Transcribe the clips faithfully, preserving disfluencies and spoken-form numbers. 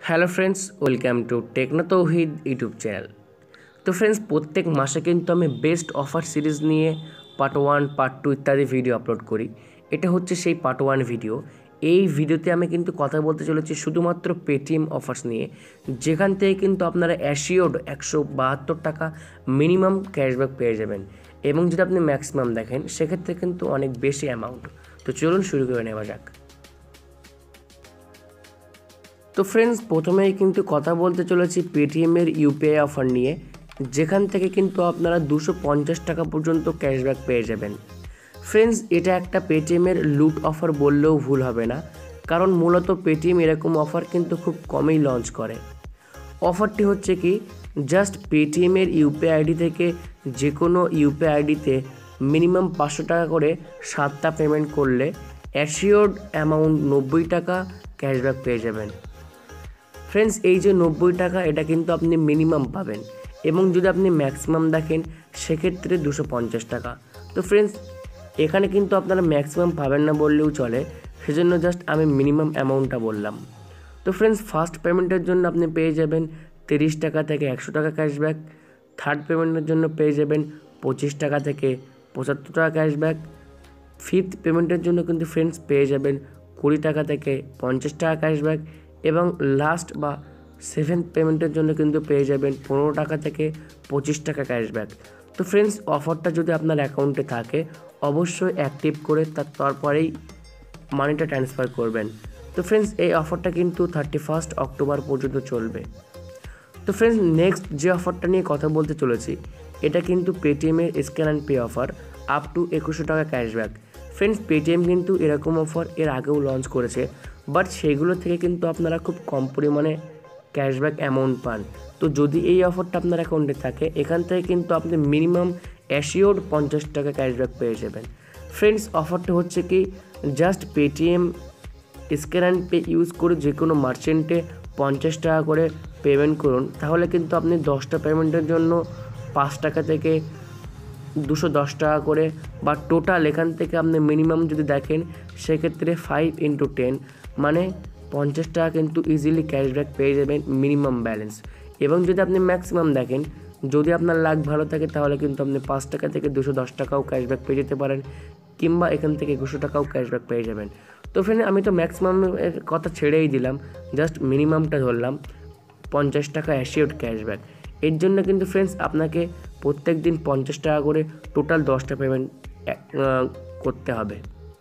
Hello friends, welcome to techno Touhid YouTube channel. তো friends, প্রত্যেক মাসে কিন্তু আমি বেস্ট অফার সিরিজ নিয়ে পার্ট ওয়ান পার্ট টু ইত্যাদি ভিডিও আপলোড করি। এটা হচ্ছে সেই পার্ট ওয়ান ভিডিও। এই ভিডিওতে আমি কিন্তু কথা বলতে চলেছি শুধুমাত্র পেটিএম অফার্স নিয়ে, যেখান থেকে কিন্তু আপনারা অ্যাসিওর্ড একশো বাহাত্তর টাকা মিনিমাম ক্যাশব্যাক পেয়ে যাবেন, এবং যদি আপনি ম্যাক্সিমাম দেখেন সেক্ষেত্রে কিন্তু অনেক বেশি অ্যামাউন্ট। তো চলুন শুরু করে নেওয়া যাক। তো ফ্রেন্ডস, প্রথমেই কিন্তু কথা বলতে চলেছি পেটিএমের ইউপিআই অফার নিয়ে, যেখান থেকে কিন্তু আপনারা দুশো পঞ্চাশ টাকা পর্যন্ত ক্যাশব্যাক পেয়ে যাবেন। ফ্রেন্ডস, এটা একটা পেটিএমের লুট অফার বললেও ভুল হবে না, কারণ মূলত পেটিএম এরকম অফার কিন্তু খুব কমই লঞ্চ করে। অফারটি হচ্ছে কি, জাস্ট পেটিএমের ইউপিআই আইডি থেকে যে কোনো ইউপিআই আইডিতে মিনিমাম পাঁচশো টাকা করে সাতটা পেমেন্ট করলে অ্যাসিওর্ড অ্যামাউন্ট নব্বই টাকা ক্যাশব্যাক পেয়ে যাবেন। ফ্রেন্ডস, এই যে নব্বই টাকা, এটা কিন্তু আপনি মিনিমাম পাবেন, এবং যদি আপনি ম্যাক্সিমাম দেখেন সেক্ষেত্রে দুশো পঞ্চাশ টাকা। তো ফ্রেন্ডস, এখানে কিন্তু আপনারা ম্যাক্সিমাম পাবেন না বললেও চলে, সেজন্য জাস্ট আমি মিনিমাম অ্যামাউন্টটা বললাম। তো ফ্রেন্ডস, ফার্স্ট পেমেন্টের জন্য আপনি পেয়ে যাবেন তিরিশ টাকা থেকে একশো টাকা ক্যাশব্যাক। থার্ড পেমেন্টের জন্য পেয়ে যাবেন পঁচিশ টাকা থেকে পঁচাত্তর টাকা ক্যাশব্যাক। ফিফথ পেমেন্টের জন্য কিন্তু ফ্রেন্ডস পেয়ে যাবেন কুড়ি টাকা থেকে পঞ্চাশ টাকা ক্যাশব্যাক, এবং লাস্ট বা সেভেন্থ পেমেন্টের জন্য কিন্তু পেয়ে যাবেন পনেরো টাকা থেকে পঁচিশ টাকা ক্যাশব্যাক। তো ফ্রেন্ডস, অফারটা যদি আপনার অ্যাকাউন্টে থাকে অবশ্যই অ্যাক্টিভ করে তার তারপরেই মানিটা ট্রান্সফার করবেন। তো ফ্রেন্ডস, এই অফারটা কিন্তু থার্টি ফার্স্ট অক্টোবর পর্যন্ত চলবে। তো ফ্রেন্ডস, নেক্সট যে অফারটা নিয়ে কথা বলতে চলেছি, এটা কিন্তু পেটিএমের scan and pay offer up to একুশশো টাকা ক্যাশব্যাক। ফ্রেন্ডস, পেটিএম কিন্তু এরকম অফার এর আগেও লঞ্চ করেছে, বাট সেগুলো থেকে কিন্তু আপনারা খুব কম পরিমাণে ক্যাশব্যাক অ্যামাউন্ট পান। তো যদি এই অফারটা আপনার অ্যাকাউন্টে থাকে, এখান থেকে কিন্তু আপনি মিনিমাম অ্যাসিওর্ড পঞ্চাশ টাকা ক্যাশব্যাক পেয়ে যাবেন। ফ্রেন্ডস, অফারটা হচ্ছে কি, just Paytm scan and pay use করে যে কোনো মার্চেন্টে পঞ্চাশ টাকা করে পেমেন্ট করুন, তাহলে কিন্তু আপনি দশটা পেমেন্টের জন্য পাঁচ টাকা থেকে দুশো দশ টাকা করে, বা টোটাল এখান থেকে আপনি মিনিমাম যদি দেখেন সেক্ষেত্রে ফাইভ ইন্টু টেন মানে পঞ্চাশ টাকা কিন্তু ইজিলি ক্যাশব্যাক পেয়ে যাবেন মিনিমাম ব্যালেন্স। এবং যদি আপনি ম্যাক্সিমাম দেখেন, যদি আপনার লাক ভালো থাকে তাহলে কিন্তু আপনি পাঁচ টাকা থেকে দুশো দশ টাকাও ক্যাশব্যাক পেয়ে যেতে পারেন, কিংবা এখান থেকে একুশশো টাকাও ক্যাশব্যাক পেয়ে যাবেন। তো ফ্রেন্ড, আমি তো ম্যাক্সিমামের কথা ছেড়েই দিলাম, জাস্ট মিনিমামটা ধরলাম পঞ্চাশ টাকা অ্যাসিওর্ড ক্যাশব্যাক। এর জন্য কিন্তু ফ্রেন্ডস আপনাকে প্রত্যেক দিন পঞ্চাশ টাকা করে টোটাল দশটা পেমেন্ট করতে হবে।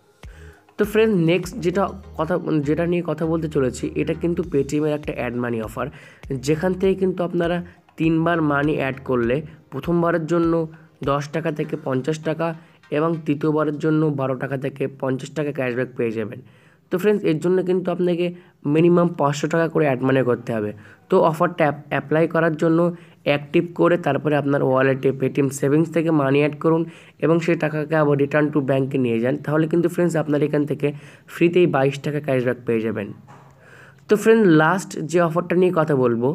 তো ফ্রেন্ডস, নেক্সট যেটা কথা যেটা নিয়ে কথা বলতে চলেছি, এটা কিন্তু পেটিএমের একটা অ্যাড মানি অফার, যেখান থেকে কিন্তু আপনারা তিনবার মানি অ্যাড করলে প্রথমবারের জন্য দশ টাকা থেকে পঞ্চাশ টাকা, এবং তৃতীয়বারের জন্য বারো টাকা থেকে পঞ্চাশ টাকা ক্যাশব্যাক পেয়ে যাবেন। তো ফ্রেন্ডস, এর জন্য কিন্তু আপনাকে মিনিমাম পাঁচশো টাকা করে অ্যাড মানি করতে হবে। তো অফারটা অ্যাপ্লাই করার জন্য অ্যাক্টিভ করে তারপরে আপনার ওয়ালেটে পেটিএম সেভিংস থেকে মানি অ্যাড করুন, এবং সেই টাকাকে আবার রিটার্ন টু ব্যাঙ্কে নিয়ে যান, তাহলে কিন্তু ফ্রেন্ডস আপনার এখান থেকে ফ্রিতেই বাইশ টাকা ক্যাশব্যাক পেয়ে যাবেন। তো ফ্রেন্ড, লাস্ট যে অফারটা নিয়ে কথা বলবো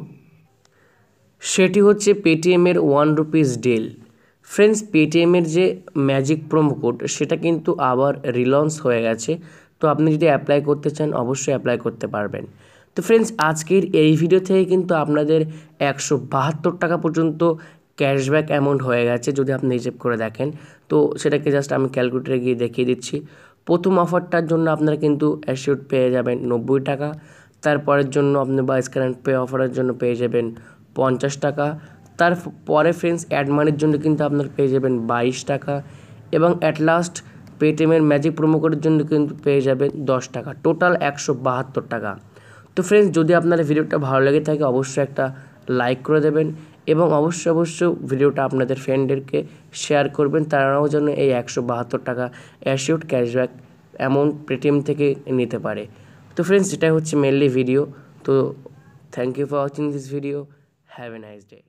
সেটি হচ্ছে পেটিএমের ওয়ান রুপিস ডিল। ফ্রেন্ডস, পেটিএমের যে ম্যাজিক প্রোমো কোড সেটা কিন্তু আবার রিলঞ্চ হয়ে গেছে। তো আপনি যদি অ্যাপ্লাই করতে চান অবশ্যই অ্যাপ্লাই করতে পারবেন। তো ফ্রেন্ডস, আজকের এই ভিডিও থেকে কিন্তু আপনাদের একশো বাহাত্তর টাকা পর্যন্ত ক্যাশব্যাক অ্যামাউন্ট হয়ে গেছে যদি আপনি হিসেব করে দেখেন। তো সেটাকে জাস্ট আমি ক্যালকুলেটরে গিয়ে দেখিয়ে দিচ্ছি। প্রথম অফারটার জন্য আপনারা কিন্তু অ্যাসিওর্ড পেয়ে যাবেন নব্বই টাকা, তারপরের জন্য আপনি বা স্ক্যান অ্যান্ড পে অফারের জন্য পেয়ে যাবেন পঞ্চাশ টাকা, তারপরে ফ্রেন্ডস অ্যাড মানির জন্য কিন্তু আপনার পেয়ে যাবেন বাইশ টাকা, এবং অ্যাট লাস্ট পেটিএমের ম্যাজিক প্রোমো কোডের জন্য কিন্তু পেয়ে যাবেন দশ টাকা, টোটাল একশো বাহাত্তর টাকা। তো ফ্রেন্ডস, যদি আপনার ভিডিওটা ভালো লেগে থাকে অবশ্যই একটা লাইক করে দেবেন, এবং অবশ্যই অবশ্যই ভিডিওটা আপনাদের ফ্রেন্ডদেরকে শেয়ার করবেন, তারাও যেন এই একশো বাহাত্তর টাকা অ্যাসিওর্ড ক্যাশব্যাক অ্যামাউন্ট পেটিএম থেকে নিতে পারে। তো ফ্রেন্ডস, এটাই হচ্ছে মেনলি ভিডিও। তো thank you for watching this video. Have a nice day.